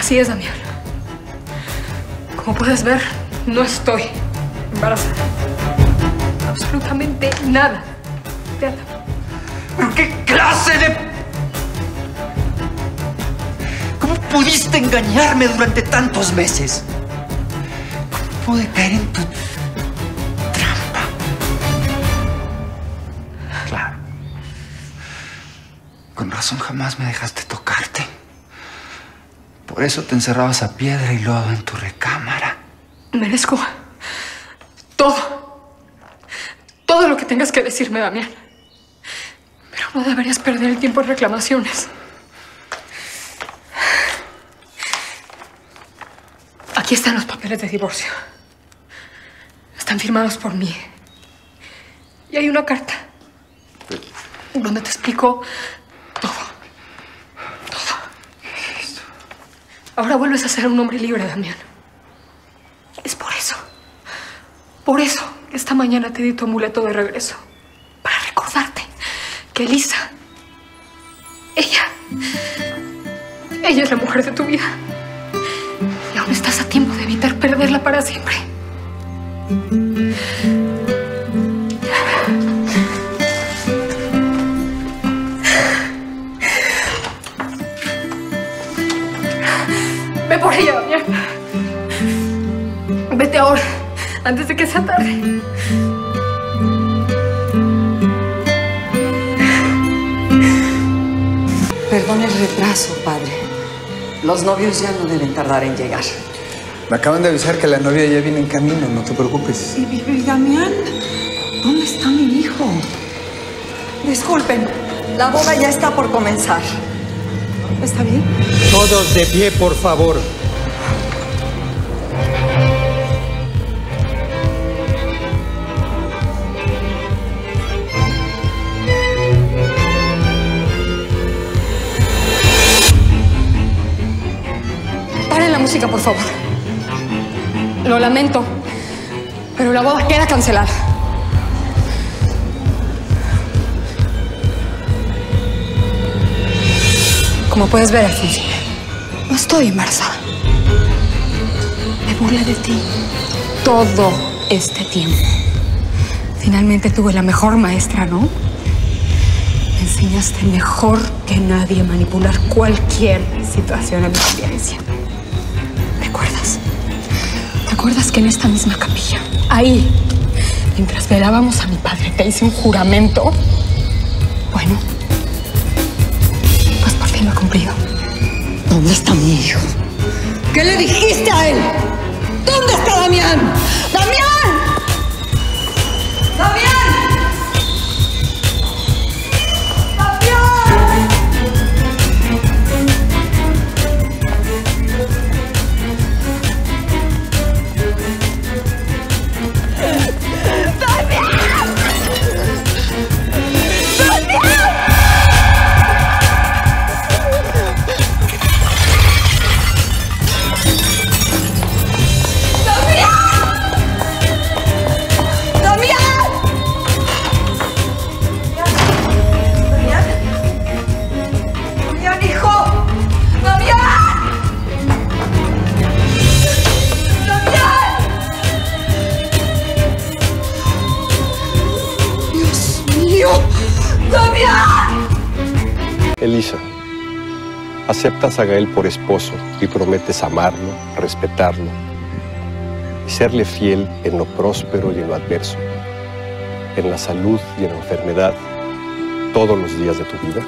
Así es, Damián. Como puedes ver, no estoy embarazada. Absolutamente nada. Nada. ¿Pero qué clase de...? ¿Cómo pudiste engañarme durante tantos meses? ¿Cómo pude caer en tu trampa? Claro. Con razón jamás me dejaste tocarte. Por eso te encerrabas a piedra y lodo en tu recámara. Merezco todo. Todo lo que tengas que decirme, Damián. Pero no deberías perder el tiempo en reclamaciones. Aquí están los papeles de divorcio. Están firmados por mí. Y hay una carta donde te explico todo. Todo. Ahora vuelves a ser un hombre libre, Damián. Es por eso. Por eso esta mañana te di tu amuleto de regreso. Para recordarte que Elisa, ella es la mujer de tu vida. Y aún estás a tiempo de evitar perderla para siempre. Ve por ella, Damián. Vete ahora, antes de que sea tarde. Perdón el retraso, padre. Los novios ya no deben tardar en llegar. Me acaban de avisar que la novia ya viene en camino, no te preocupes. ¿Y Damián? ¿Dónde está mi hijo? Disculpen, la boda ya está por comenzar. ¿Está bien? Todos de pie, por favor. Paren la música, por favor. Lo lamento, pero la boda queda cancelada. Como puedes ver, Alfonsina, no estoy embarazada. Me burlé de ti todo este tiempo. Finalmente tuve la mejor maestra, ¿no? Me enseñaste mejor que nadie a manipular cualquier situación en mi convivencia. ¿Recuerdas? ¿Recuerdas que en esta misma capilla, ahí, mientras velábamos a mi padre, te hice un juramento? Bueno, pues por fin lo he cumplido. ¿Dónde está mi hijo? ¿Qué le dijiste a él? ¿Dónde está Damián? ¡Damián! ¡Damián! Elisa, aceptas a Gael por esposo y prometes amarlo, respetarlo y serle fiel en lo próspero y en lo adverso, en la salud y en la enfermedad, todos los días de tu vida.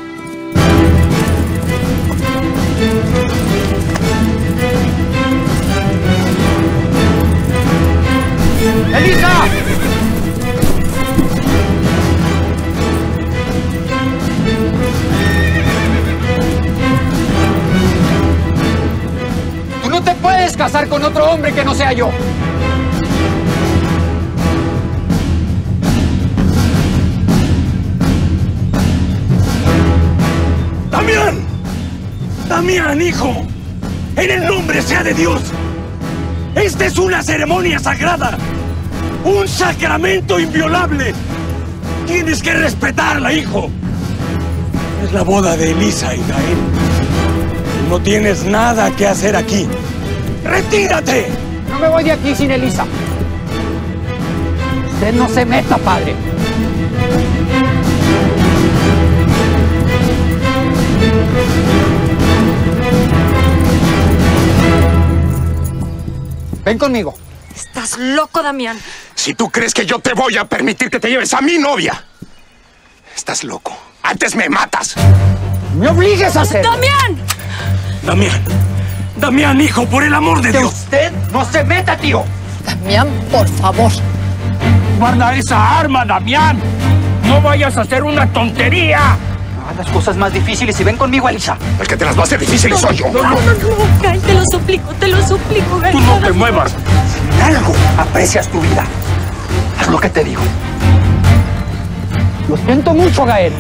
¡Elisa! Tú no te puedes casar con otro hombre que no sea yo. ¡Damián! ¡Damián, hijo! ¡En el nombre sea de Dios! ¡Esta es una ceremonia sagrada! ¡Un sacramento inviolable! ¡Tienes que respetarla, hijo! Es la boda de Elisa y Gael. no tienes nada que hacer aquí. ¡Retírate! No me voy de aquí sin Elisa. Usted no se meta, padre. Ven conmigo. Estás loco, Damián. Si tú crees que yo te voy a permitir que te lleves a mi novia, estás loco. Antes me matas. ¡Me obligues a hacerlo! ¡Damián! Damián. Damián, hijo, por el amor de ¡Que Dios. usted no se meta, tío! Damián, por favor. Guarda esa arma, Damián. No vayas a hacer una tontería. Haz las cosas más difíciles y ven conmigo, Elisa. El que te las va a hacer difíciles soy yo. No, Gael, te lo suplico, Gael. Tú no te muevas. Si algo aprecias tu vida, haz lo que te digo. Lo siento mucho, Gael.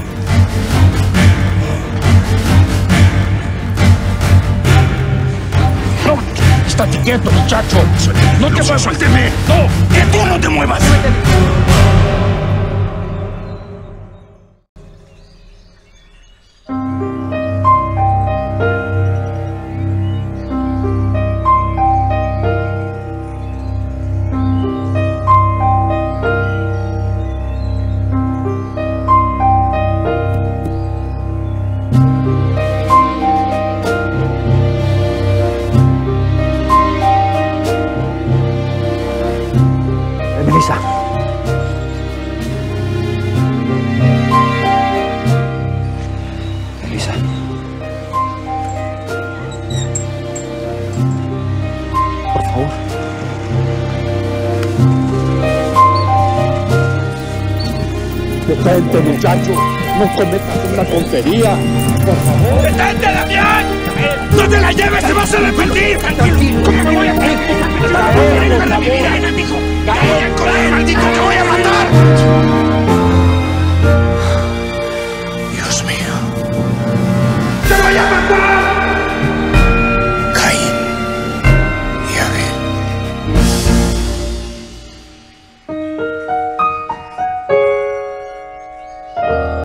No, estate quieto, muchacho. No te muevas. Suélteme. No, que tú no te muevas. Elisa. Elisa. Por favor. Detente, muchacho. No cometas una tontería. Por favor. ¡Detente, Damián! ¡No te la lleves! ¡Te vas a arrepentir! ¡Tranquilo! ¿Cómo me voy a arrepentir? ¡Te voy a correr, maldito! ¡Te voy a matar!